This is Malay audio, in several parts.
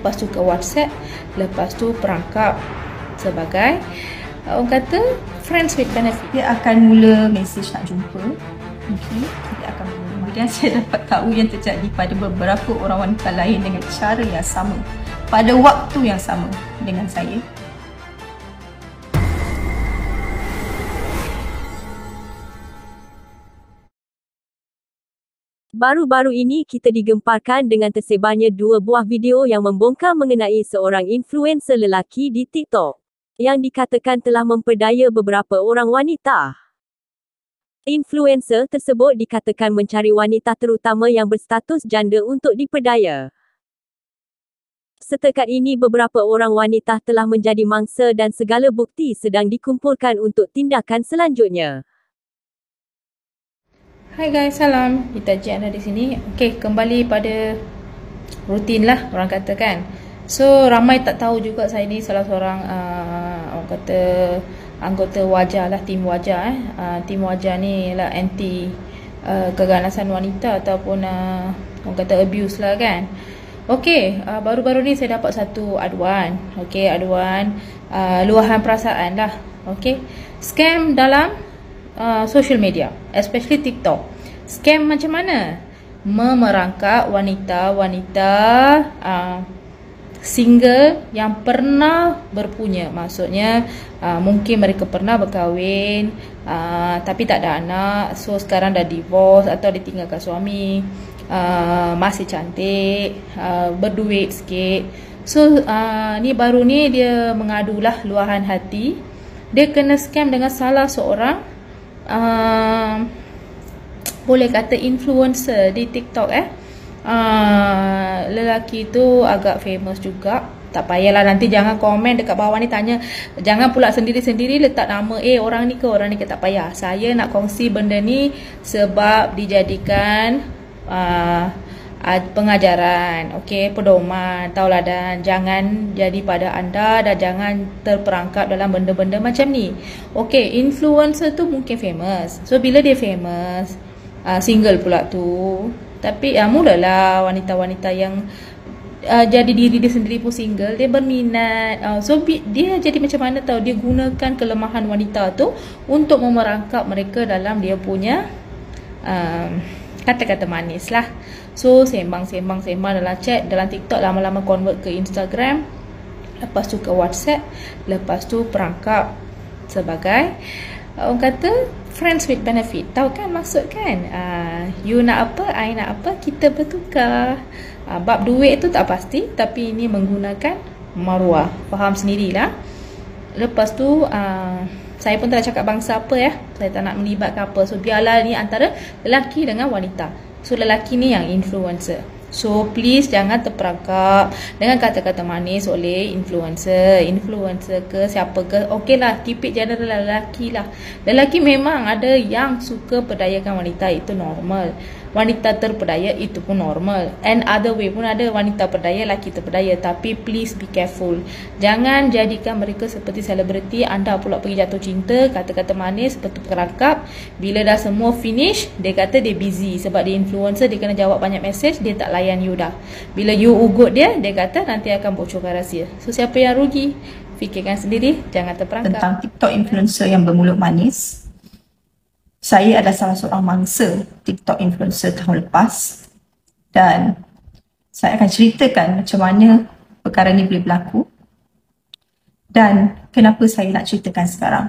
lepas tu ke WhatsApp, lepas tu perangkap sebagai orang kata friends with benefit. Dia akan mula mesej nak jumpa. Okay. Dia akan mula. Kemudian saya dapat tahu yang terjadi pada beberapa orang wanita lain dengan cara yang sama, pada waktu yang sama dengan saya. Baru-baru ini kita digemparkan dengan tersebarnya 2 buah video yang membongkar mengenai seorang influencer lelaki di TikTok yang dikatakan telah memperdaya beberapa orang wanita. Influencer tersebut dikatakan mencari wanita terutama yang berstatus janda untuk diperdaya. Setakat ini beberapa orang wanita telah menjadi mangsa dan segala bukti sedang dikumpulkan untuk tindakan selanjutnya. Hai guys, salam. Kita Cik Ana di sini. Okey, kembali pada rutin lah orang kata kan. So ramai tak tahu juga saya ni salah seorang orang kata anggota Wajah lah, tim Wajah tim Wajah ni lah anti keganasan wanita ataupun orang kata abuse lah kan. Okey, baru-baru ni saya dapat satu aduan. Okey, aduan luahan perasaan lah. Okey, scam dalam social media, especially TikTok. Scam macam mana? Memerangkap wanita-wanita single yang pernah berpunya. Maksudnya mungkin mereka pernah berkahwin tapi tak ada anak, so sekarang dah divorce atau ditinggalkan suami, masih cantik, berduit sikit. So ni baru ni dia mengadulah luahan hati. Dia kena scam dengan salah seorang boleh kata influencer di TikTok lelaki tu agak famous juga. Tak payahlah, nanti jangan komen dekat bawah ni tanya, jangan pula sendiri-sendiri letak nama orang ni ke tak payah. Saya nak kongsi benda ni sebab dijadikan pengajaran, okey, pedoman, tauladan. Jangan jadi pada anda dan jangan terperangkap dalam benda-benda macam ni. Okey, influencer tu mungkin famous. So bila dia famous, single pula tu, tapi mulalah wanita-wanita yang jadi diri dia sendiri pun single, dia berminat. So dia jadi macam mana tahu, dia gunakan kelemahan wanita tu untuk memerangkap mereka dalam dia punya kata-kata manis lah. So sembang dalam chat, dalam TikTok, lama-lama convert ke Instagram, lepas tu ke WhatsApp, lepas tu perangkap sebagai orang kata friends with benefit. Tahu kan maksud kan? You nak apa, I nak apa, kita bertukar. Bab duit tu tak pasti, tapi ini menggunakan maruah. Faham sendirilah. Lepas tu saya pun tak nak cakap bangsa apa saya tak nak melibatkan apa. So biarlah ni antara lelaki dengan wanita. So lelaki ni yang influencer. So please jangan terperangkap dengan kata-kata manis oleh influencer ke siapa ke. Okey lah, keep it general lah, lelaki lah. Lelaki memang ada yang suka perdayakan wanita, itu normal. Wanita terperdaya itu pun normal. And other way pun ada, wanita perdaya, lelaki terperdaya. Tapi please be careful. Jangan jadikan mereka seperti selebriti. Anda pula pergi jatuh cinta, kata-kata manis, betul perangkap. Bila dah semua finish, dia kata dia busy. Sebab dia influencer, dia kena jawab banyak message, dia tak layan you dah. Bila you ugut dia kata nanti akan bocorkan rahsia. So siapa yang rugi? Fikirkan sendiri, jangan terperangkap. Tentang TikTok influencer yang bermulut manis, saya adalah salah seorang mangsa TikTok influencer tahun lepas, dan saya akan ceritakan macam mana perkara ni boleh berlaku dan kenapa saya nak ceritakan sekarang.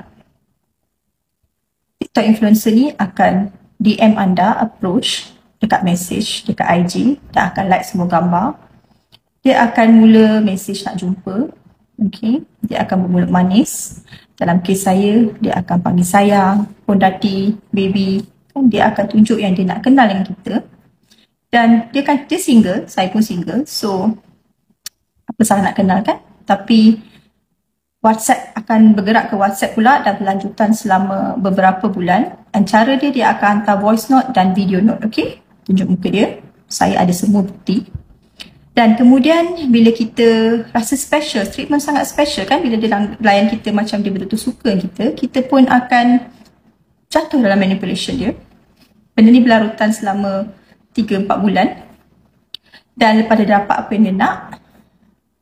TikTok influencer ni akan DM anda, approach dekat message, dekat IG, dan akan like semua gambar. Dia akan mula message nak jumpa. Okay. Dia akan bermulut manis. Dalam kes saya, dia akan panggil sayang, pondati, baby. Dia akan tunjuk yang dia nak kenal dengan kita. Dan dia single, saya pun single. So, apa salah nak kenal kan? Tapi WhatsApp akan bergerak ke WhatsApp pula dan berlanjutan selama beberapa bulan. Dan cara dia akan hantar voice note dan video note. Okay? Tunjuk muka dia. Saya ada semua bukti. Dan kemudian bila kita rasa special, treatment sangat special kan, bila dia layan kita macam dia betul-betul suka kita pun akan jatuh dalam manipulation dia. Benda ni berlarutan selama 3-4 bulan. Dan lepas dia dapat apa yang dia nak,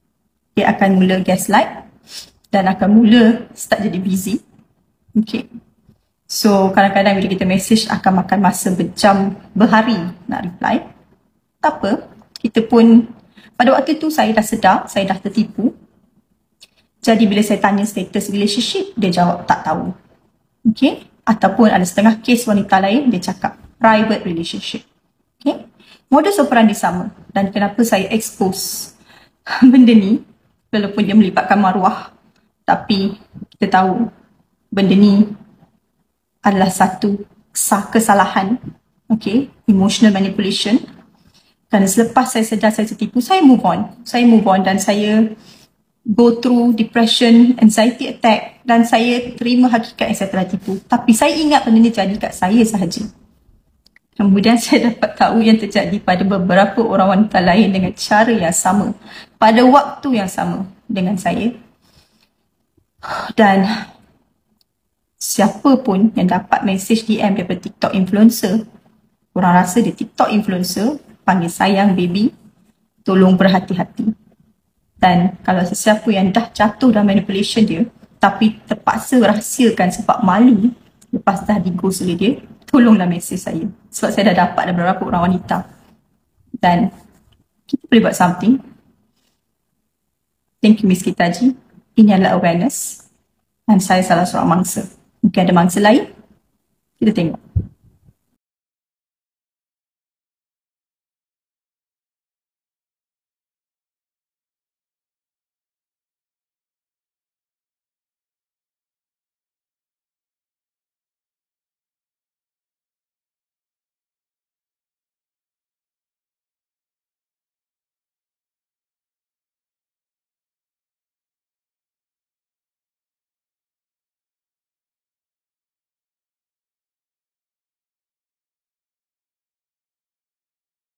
dia akan mula gaslight dan akan mula start jadi busy. Okay. So kadang-kadang bila kita message akan makan masa berjam, berhari nak reply. Tak apa, kita pun pada waktu tu saya dah sedar, saya dah tertipu. Jadi bila saya tanya status relationship, dia jawab tak tahu. Okay. Ataupun ada setengah kes wanita lain, dia cakap private relationship. Okay. Modus operandi sama. Dan kenapa saya expose benda ni, walaupun dia melibatkan maruah, tapi kita tahu benda ni adalah satu kesalahan. Okay. Emotional manipulation. Kerana selepas saya sedar saya tertipu, saya move on. Saya move on dan saya go through depression, anxiety attack dan saya terima hakikat yang saya telah tipu. Tapi saya ingat benda ni jadi kat saya sahaja. Kemudian saya dapat tahu yang terjadi pada beberapa orang wanita lain dengan cara yang sama, pada waktu yang sama dengan saya. Dan siapa pun yang dapat message DM daripada TikTok influencer, korang rasa dia TikTok influencer, panggil sayang baby, tolong berhati-hati. Dan kalau sesiapa yang dah jatuh dalam manipulation dia, tapi terpaksa rahsiakan sebab malu lepas dah di-ghost oleh dia, tolonglah message saya. Sebab saya dah dapat ada beberapa orang wanita. Dan kita boleh buat something. Thank you Miss Kitaji. Ini adalah awareness. Dan saya salah seorang mangsa. Mungkin ada mangsa lain. Kita tengok.